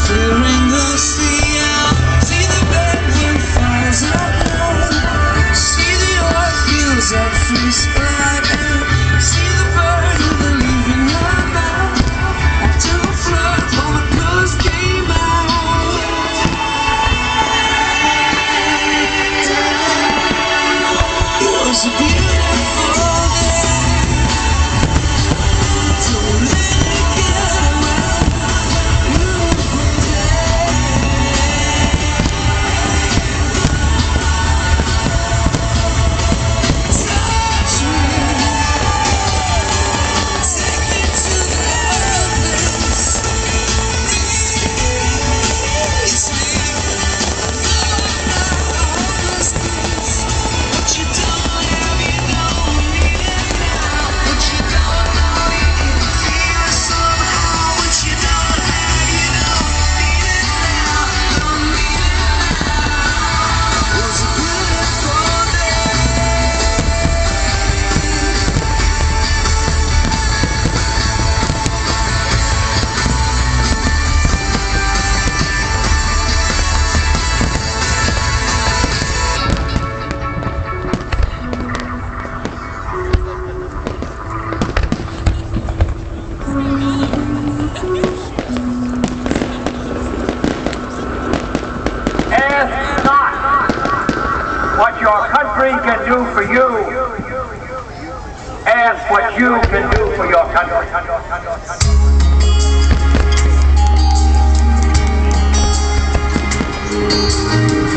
clearing the sea out. See the bedroom fires up low. See the oil fields at free spread. See the bird with the leaf in her mouth. After the flood, all the colors came out. It was a beautiful day. Don't let it get away. Beautiful day. Touch me. Take me to that place. Release me. No, not hopeless things. What you don't have, you don't need it now. What you don't know, you can feel it somehow. What you don't have, you don't need it now. Don't need it now. Was a beautiful day. Ask not what your country can do for you. Ask what you can do for your country.